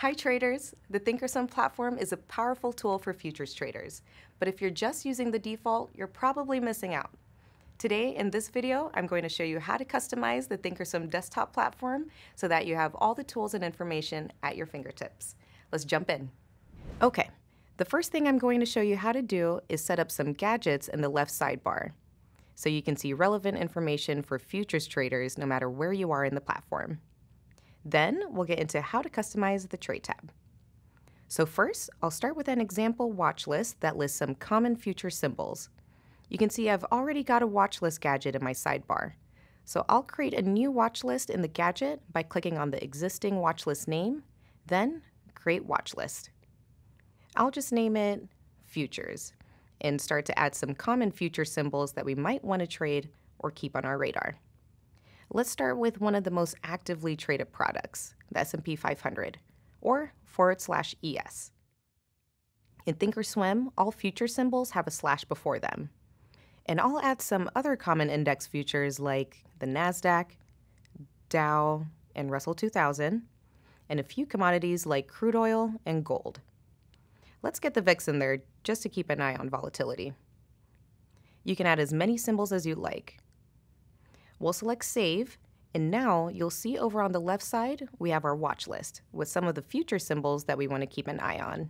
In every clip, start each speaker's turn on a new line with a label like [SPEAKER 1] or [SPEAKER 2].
[SPEAKER 1] Hi traders! The thinkorswim platform is a powerful tool for futures traders, but if you're just using the default, you're probably missing out. Today in this video, I'm going to show you how to customize the thinkorswim desktop platform so that you have all the tools and information at your fingertips. Let's jump in. Okay, the first thing I'm going to show you how to do is set up some gadgets in the left sidebar so you can see relevant information for futures traders no matter where you are in the platform. Then we'll get into how to customize the trade tab. So first, I'll start with an example watch list that lists some common future symbols. You can see I've already got a watch list gadget in my sidebar. So I'll create a new watch list in the gadget by clicking on the existing watch list name, then create watch list. I'll just name it futures and start to add some common future symbols that we might want to trade or keep on our radar. Let's start with one of the most actively traded products, the S&P 500, or /ES. In thinkorswim, all future symbols have a slash before them. And I'll add some other common index futures like the NASDAQ, Dow, and Russell 2000, and a few commodities like crude oil and gold. Let's get the VIX in there just to keep an eye on volatility. You can add as many symbols as you like. We'll select Save, and now you'll see over on the left side, we have our watch list with some of the future symbols that we want to keep an eye on.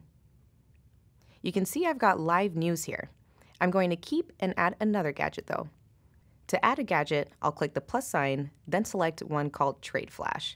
[SPEAKER 1] You can see I've got live news here. I'm going to keep and add another gadget though. To add a gadget, I'll click the plus sign, then select one called Trade Flash.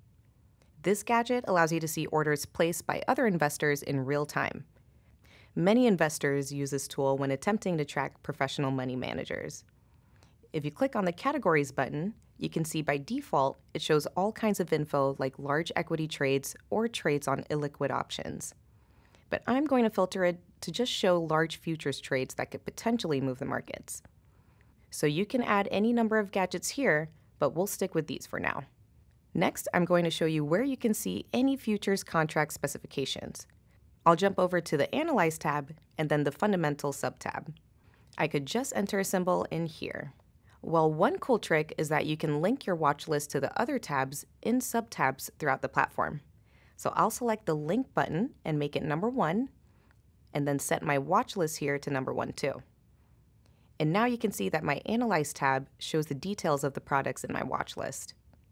[SPEAKER 1] This gadget allows you to see orders placed by other investors in real time. Many investors use this tool when attempting to track professional money managers. If you click on the Categories button, you can see by default it shows all kinds of info like large equity trades or trades on illiquid options. But I'm going to filter it to just show large futures trades that could potentially move the markets. So you can add any number of gadgets here, but we'll stick with these for now. Next, I'm going to show you where you can see any futures contract specifications. I'll jump over to the Analyze tab and then the Fundamental sub-tab. I could just enter a symbol in here. Well, one cool trick is that you can link your watch list to the other tabs in sub-tabs throughout the platform. So I'll select the link button and make it number 1, and then set my watch list here to number 1 too. And now you can see that my Analyze tab shows the details of the products in my watch list.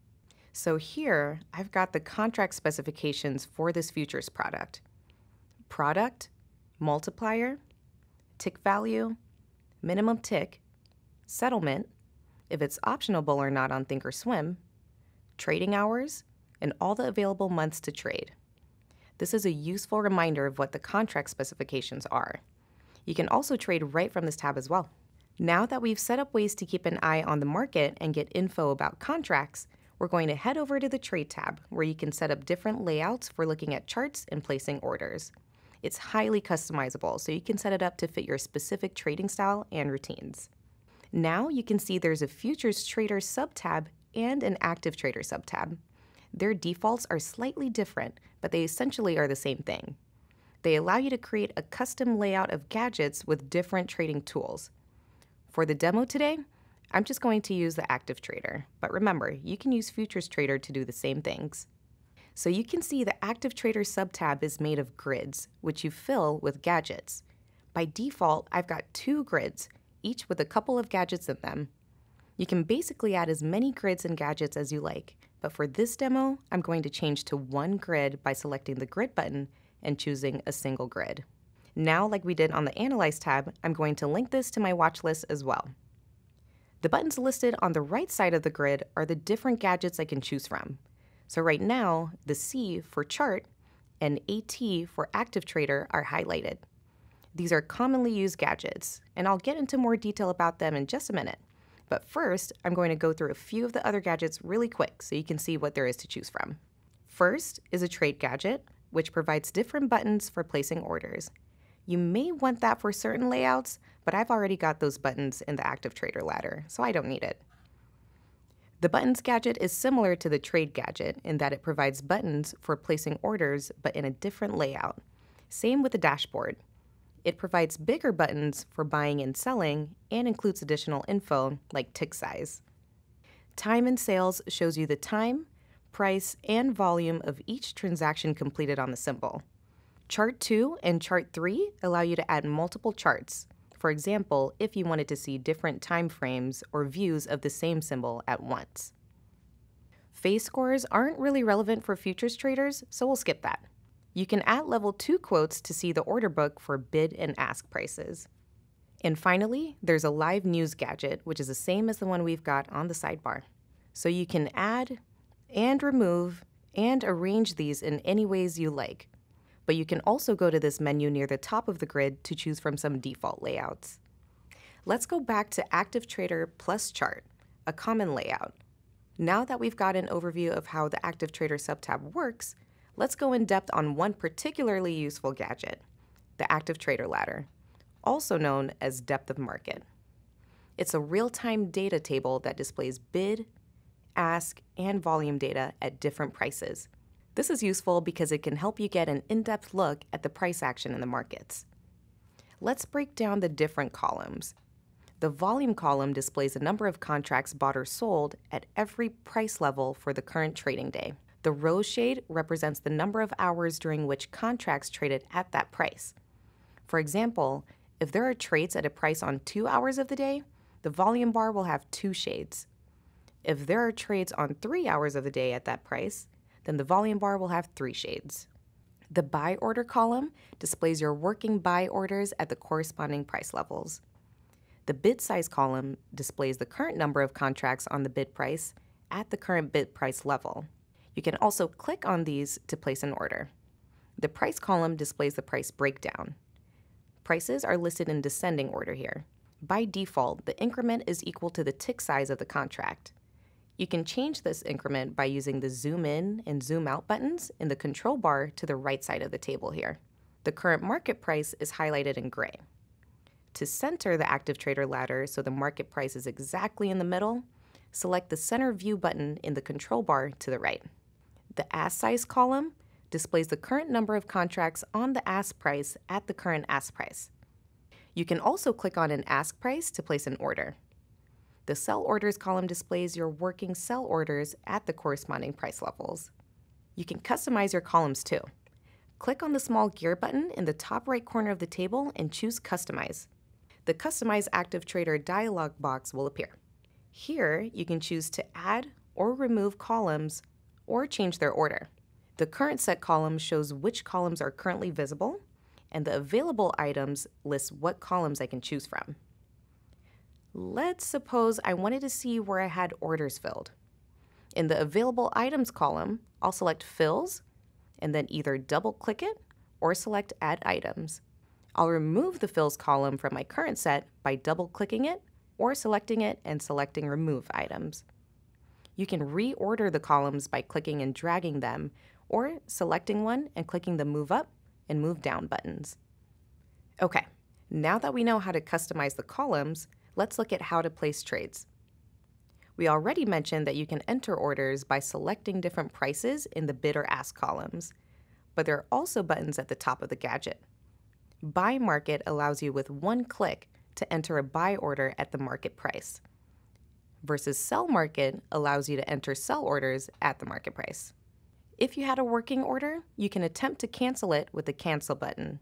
[SPEAKER 1] So here, I've got the contract specifications for this futures product. Product, multiplier, tick value, minimum tick, settlement, if it's optionable or not on thinkorswim, trading hours, and all the available months to trade. This is a useful reminder of what the contract specifications are. You can also trade right from this tab as well. Now that we've set up ways to keep an eye on the market and get info about contracts, we're going to head over to the Trade tab, where you can set up different layouts for looking at charts and placing orders. It's highly customizable, so you can set it up to fit your specific trading style and routines. Now you can see there's a Futures Trader sub-tab and an Active Trader sub-tab. Their defaults are slightly different, but they essentially are the same thing. They allow you to create a custom layout of gadgets with different trading tools. For the demo today, I'm just going to use the Active Trader, but remember, you can use Futures Trader to do the same things. So you can see the Active Trader sub-tab is made of grids, which you fill with gadgets. By default, I've got 2 grids, each with a couple of gadgets in them. You can basically add as many grids and gadgets as you like, but for this demo, I'm going to change to 1 grid by selecting the Grid button and choosing a single grid. Now, like we did on the Analyze tab, I'm going to link this to my watch list as well. The buttons listed on the right side of the grid are the different gadgets I can choose from. So right now, the C for Chart and AT for Active Trader are highlighted. These are commonly used gadgets, and I'll get into more detail about them in just a minute. But first, I'm going to go through a few of the other gadgets really quick so you can see what there is to choose from. First is a Trade gadget, which provides different buttons for placing orders. You may want that for certain layouts, but I've already got those buttons in the Active Trader ladder, so I don't need it. The Buttons gadget is similar to the Trade gadget in that it provides buttons for placing orders, but in a different layout. Same with the dashboard. It provides bigger buttons for buying and selling and includes additional info like tick size. Time and Sales shows you the time, price, and volume of each transaction completed on the symbol. Chart 2 and Chart 3 allow you to add multiple charts. For example, if you wanted to see different time frames or views of the same symbol at once. Phase scores aren't really relevant for futures traders, so we'll skip that. You can add level 2 quotes to see the order book for bid and ask prices. And finally, there's a live news gadget, which is the same as the one we've got on the sidebar. So you can add and remove and arrange these in any ways you like. But you can also go to this menu near the top of the grid to choose from some default layouts. Let's go back to Active Trader plus Chart, a common layout. Now that we've got an overview of how the Active Trader subtab works, let's go in depth on one particularly useful gadget, the Active Trader Ladder, also known as Depth of Market. It's a real-time data table that displays bid, ask, and volume data at different prices. This is useful because it can help you get an in-depth look at the price action in the markets. Let's break down the different columns. The volume column displays the number of contracts bought or sold at every price level for the current trading day. The rose shade represents the number of hours during which contracts traded at that price. For example, if there are trades at a price on 2 hours of the day, the volume bar will have 2 shades. If there are trades on 3 hours of the day at that price, then the volume bar will have 3 shades. The buy order column displays your working buy orders at the corresponding price levels. The bid size column displays the current number of contracts on the bid price at the current bid price level. You can also click on these to place an order. The price column displays the price breakdown. Prices are listed in descending order here. By default, the increment is equal to the tick size of the contract. You can change this increment by using the zoom in and zoom out buttons in the control bar to the right side of the table here. The current market price is highlighted in gray. To center the Active Trader Ladder so the market price is exactly in the middle, select the Center View button in the control bar to the right. The ask size column displays the current number of contracts on the ask price at the current ask price. You can also click on an ask price to place an order. The sell orders column displays your working sell orders at the corresponding price levels. You can customize your columns too. Click on the small gear button in the top right corner of the table and choose Customize. The Customize Active Trader dialog box will appear. Here, you can choose to add or remove columns or change their order. The Current Set column shows which columns are currently visible, and the Available items lists what columns I can choose from. Let's suppose I wanted to see where I had orders filled. In the Available Items column, I'll select Fills, and then either double-click it or select Add Items. I'll remove the Fills column from my current set by double-clicking it or selecting it and selecting Remove Items. You can reorder the columns by clicking and dragging them, or selecting one and clicking the Move Up and Move Down buttons. Okay, now that we know how to customize the columns, let's look at how to place trades. We already mentioned that you can enter orders by selecting different prices in the bid or ask columns, but there are also buttons at the top of the gadget. Buy Market allows you with one click to enter a buy order at the market price, versus Sell Market allows you to enter sell orders at the market price. If you had a working order, you can attempt to cancel it with the Cancel button.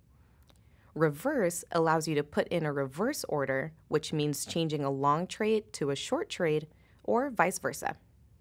[SPEAKER 1] Reverse allows you to put in a reverse order, which means changing a long trade to a short trade, or vice versa.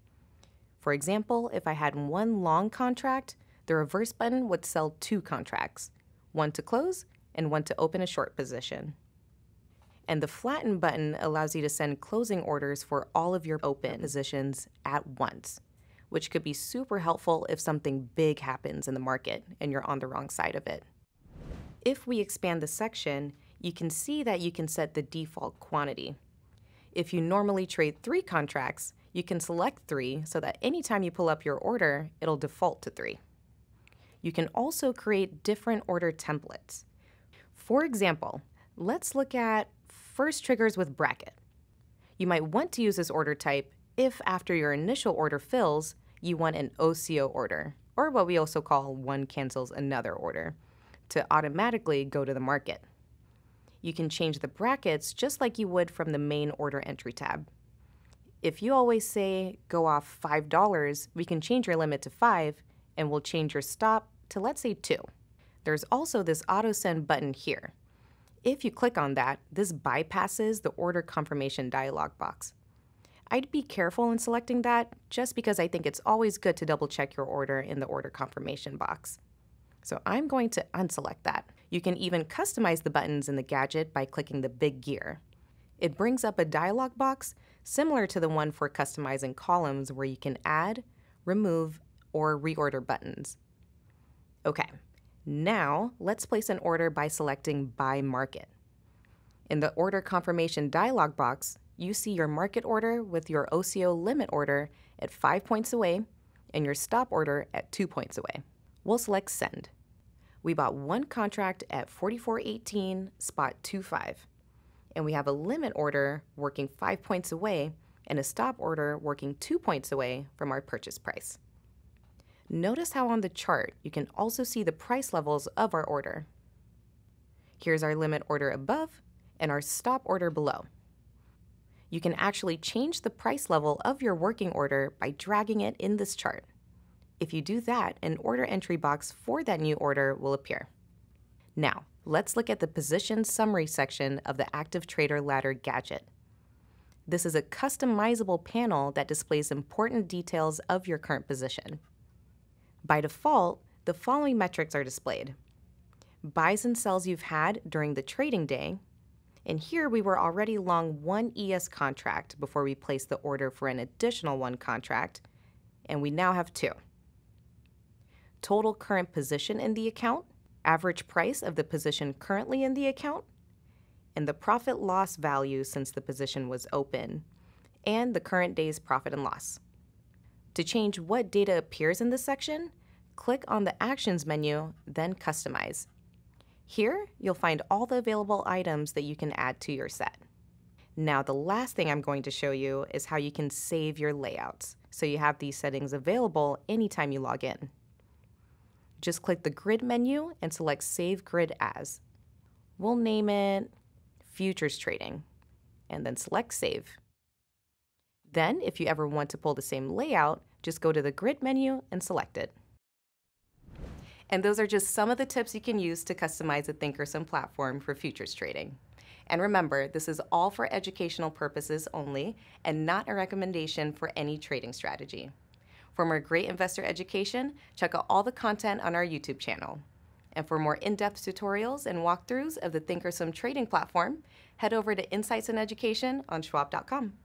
[SPEAKER 1] For example, if I had one long contract, the reverse button would sell 2 contracts, one to close and one to open a short position. And the Flatten button allows you to send closing orders for all of your open positions at once, which could be super helpful if something big happens in the market and you're on the wrong side of it. If we expand the section, you can see that you can set the default quantity. If you normally trade 3 contracts, you can select 3 so that anytime you pull up your order, it'll default to 3. You can also create different order templates. For example, let's look at first triggers with bracket. You might want to use this order type if after your initial order fills, you want an OCO order, or what we also call one cancels another order, to automatically go to the market. You can change the brackets just like you would from the main order entry tab. If you always say go off $5, we can change your limit to 5 and we'll change your stop to, let's say, 2. There's also this auto send button here. If you click on that, this bypasses the order confirmation dialog box. I'd be careful in selecting that just because I think it's always good to double check your order in the order confirmation box. So I'm going to unselect that. You can even customize the buttons in the Gadget by clicking the big gear. It brings up a dialog box similar to the one for customizing columns where you can add, remove, or reorder buttons. Okay, now let's place an order by selecting By Market. In the Order Confirmation dialog box, you see your market order with your OCO limit order at 5 points away and your stop order at 2 points away. We'll select Send. We bought one contract at 44.18, spot 25. And we have a limit order working 5 points away and a stop order working 2 points away from our purchase price. Notice how on the chart you can also see the price levels of our order. Here's our limit order above and our stop order below. You can actually change the price level of your working order by dragging it in this chart. If you do that, an order entry box for that new order will appear. Now, let's look at the position summary section of the Active Trader Ladder Gadget. This is a customizable panel that displays important details of your current position. By default, the following metrics are displayed: buys and sells you've had during the trading day, and here we were already long one ES contract before we placed the order for an additional one contract, and we now have 2. Total current position in the account, average price of the position currently in the account, and the profit loss value since the position was open, and the current day's profit and loss. To change what data appears in this section, click on the Actions menu, then Customize. Here, you'll find all the available items that you can add to your set. Now, the last thing I'm going to show you is how you can save your layouts, so you have these settings available anytime you log in. Just click the Grid menu and select Save Grid As. We'll name it Futures Trading, and then select Save. Then, if you ever want to pull the same layout, just go to the Grid menu and select it. And those are just some of the tips you can use to customize the thinkorswim platform for futures trading. And remember, this is all for educational purposes only and not a recommendation for any trading strategy. For more great investor education, check out all the content on our YouTube channel. And for more in-depth tutorials and walkthroughs of the thinkorswim trading platform, head over to Insights and Education on schwab.com.